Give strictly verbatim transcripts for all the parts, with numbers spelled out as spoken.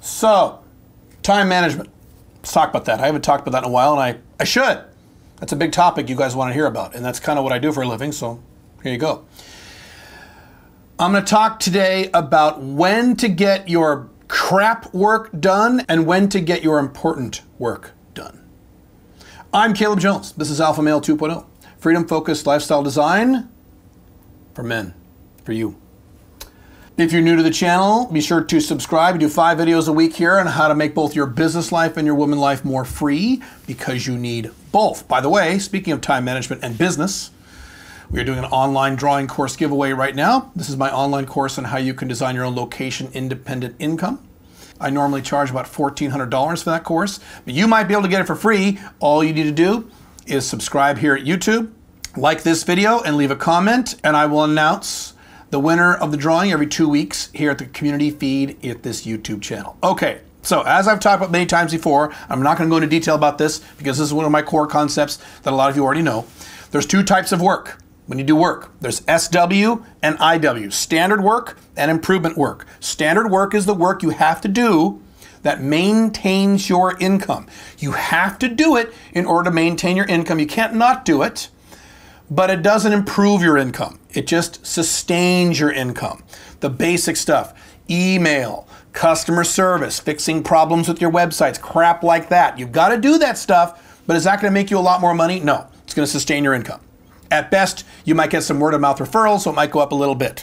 So, time management. Let's talk about that. I haven't talked about that in a while, and I, I should. That's a big topic you guys want to hear about, and that's kind of what I do for a living, so here you go. I'm going to talk today about when to get your crap work done and when to get your important work done. I'm Caleb Jones. This is Alpha Male two point oh. Freedom-focused lifestyle design for men, for you. If you're new to the channel, be sure to subscribe. We do five videos a week here on how to make both your business life and your woman life more free, because you need both. By the way, speaking of time management and business, we are doing an online drawing course giveaway right now. This is my online course on how you can design your own location-independent income. I normally charge about fourteen hundred dollars for that course, but you might be able to get it for free. All you need to do is subscribe here at YouTube, like this video, and leave a comment, and I will announce the winner of the drawing every two weeks here at the community feed at this YouTube channel. Okay, so as I've talked about many times before, I'm not going to go into detail about this because this is one of my core concepts that a lot of you already know. There's two types of work when you do work. There's S W and I W, standard work and improvement work. Standard work is the work you have to do that maintains your income. You have to do it in order to maintain your income. You can't not do it, but it doesn't improve your income. It just sustains your income. The basic stuff, email, customer service, fixing problems with your websites, crap like that. You've got to do that stuff, but is that going to make you a lot more money? No, it's going to sustain your income. At best, you might get some word of mouth referrals, so it might go up a little bit.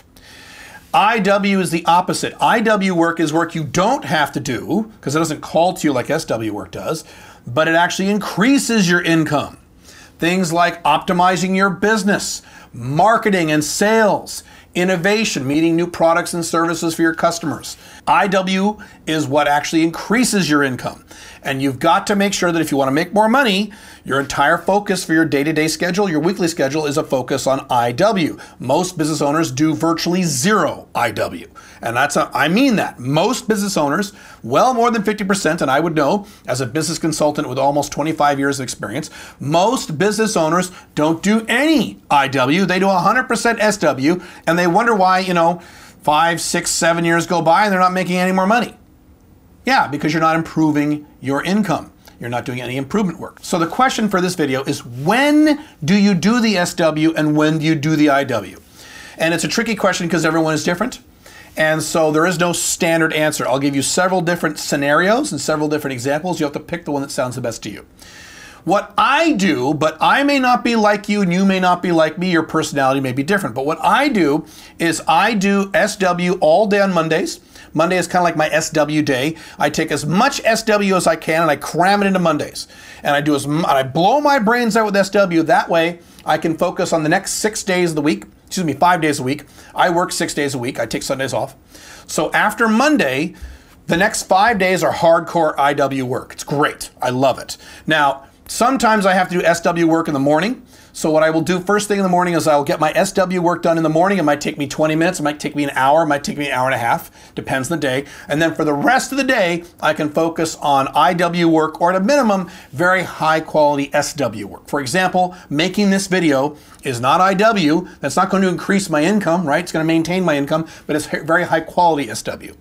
I W is the opposite. I W work is work you don't have to do because it doesn't call to you like S W work does, but it actually increases your income. Things like optimizing your business, marketing and sales, innovation, meeting new products and services for your customers. I W is what actually increases your income. And you've got to make sure that if you want to make more money, your entire focus for your day-to-day schedule, your weekly schedule, is a focus on I W. Most business owners do virtually zero I W. And that's a, I mean that. Most business owners, well more than fifty percent, and I would know as a business consultant with almost twenty-five years of experience, most business owners don't do any I W. They do one hundred percent S W, and they wonder why, you know, five, six, seven years go by and they're not making any more money. Yeah, because you're not improving your income. You're not doing any improvement work. So the question for this video is, when do you do the S W and when do you do the I W? And it's a tricky question because everyone is different. And so there is no standard answer. I'll give you several different scenarios and several different examples. You have to pick the one that sounds the best to you. What I do, but I may not be like you and you may not be like me, your personality may be different. But what I do is I do S W all day on Mondays. Monday is kind of like my S W day. I take as much S W as I can and I cram it into Mondays. And I do as and I blow my brains out with S W. That way I can focus on the next six days of the week. Excuse me, five days a week. I work six days a week. I take Sundays off. So after Monday, the next five days are hardcore I W work. It's great. I love it. Now, sometimes I have to do S W work in the morning. So what I will do first thing in the morning is I'll get my S W work done in the morning. It might take me twenty minutes. It might take me an hour. It might take me an hour and a half. Depends on the day. And then for the rest of the day, I can focus on I W work, or at a minimum, very high quality S W work. For example, making this video is not I W. That's not going to increase my income, right? It's going to maintain my income, but it's very high quality S W.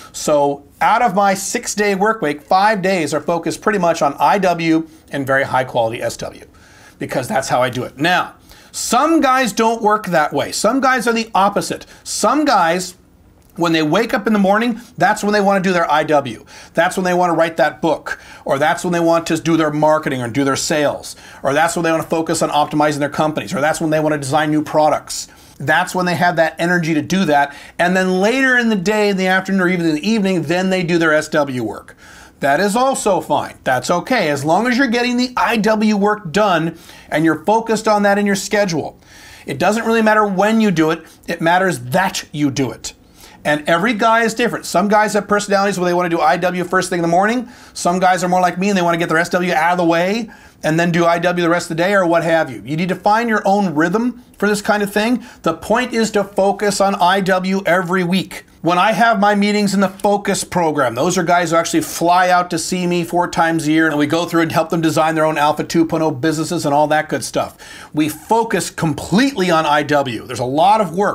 So out of my six day work week, five days are focused pretty much on I W and very high quality S W, because that's how I do it. Now, some guys don't work that way. Some guys are the opposite. Some guys, when they wake up in the morning, that's when they want to do their I W. That's when they want to write that book, or that's when they want to do their marketing or do their sales, or that's when they want to focus on optimizing their companies, or that's when they want to design new products. That's when they have that energy to do that. And then later in the day, in the afternoon, or even in the evening, then they do their S W work. That is also fine. That's okay, as long as you're getting the I W work done and you're focused on that in your schedule. It doesn't really matter when you do it, it matters that you do it. And every guy is different. Some guys have personalities where they want to do I W first thing in the morning. Some guys are more like me and they want to get their S W out of the way and then do I W the rest of the day, or what have you. You need to find your own rhythm for this kind of thing. The point is to focus on I W every week. When I have my meetings in the Focus program, those are guys who actually fly out to see me four times a year, and we go through and help them design their own Alpha two point oh businesses and all that good stuff. We focus completely on I W. There's a lot of work.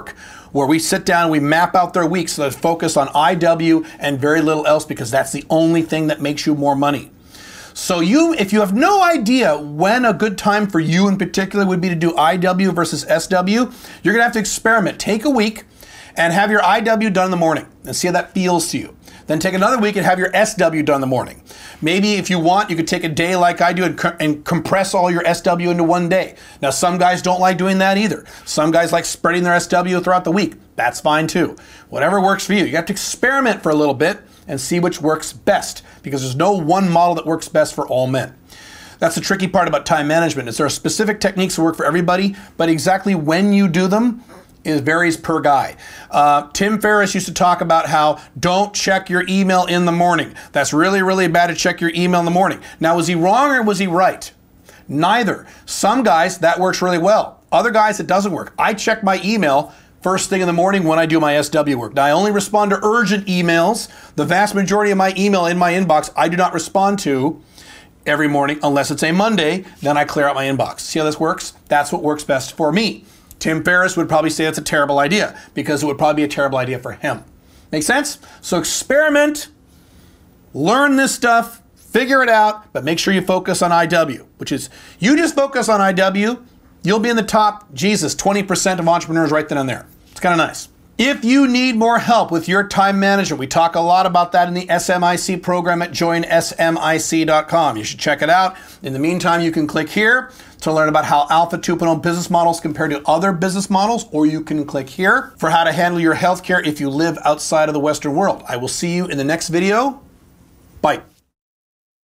where we sit down and we map out their week so they focus on I W and very little else, because that's the only thing that makes you more money. So you, if you have no idea when a good time for you in particular would be to do I W versus S W, you're gonna have to experiment. Take a week and have your I W done in the morning and see how that feels to you. Then take another week and have your S W done in the morning. Maybe if you want, you could take a day like I do and, co and compress all your S W into one day. Now, some guys don't like doing that either. Some guys like spreading their S W throughout the week. That's fine too. Whatever works for you. You have to experiment for a little bit and see which works best, because there's no one model that works best for all men. That's the tricky part about time management, is there are specific techniques that work for everybody, but exactly when you do them, it varies per guy. Uh, Tim Ferriss used to talk about how don't check your email in the morning. That's really, really bad to check your email in the morning. Now, was he wrong or was he right? Neither. Some guys, that works really well. Other guys, it doesn't work. I check my email first thing in the morning when I do my S W work. Now, I only respond to urgent emails. The vast majority of my email in my inbox, I do not respond to every morning unless it's a Monday. Then I clear out my inbox. See how this works? That's what works best for me. Tim Ferriss would probably say it's a terrible idea, because it would probably be a terrible idea for him. Make sense? So experiment, learn this stuff, figure it out, but make sure you focus on I W, which is, you just focus on I W, you'll be in the top, Jesus, twenty percent of entrepreneurs right then and there. It's kind of nice. If you need more help with your time management, we talk a lot about that in the S M I C program at join S M I C dot com. You should check it out. In the meantime, you can click here to learn about how Alpha two point oh business models compare to other business models, or you can click here for how to handle your healthcare if you live outside of the Western world. I will see you in the next video. Bye.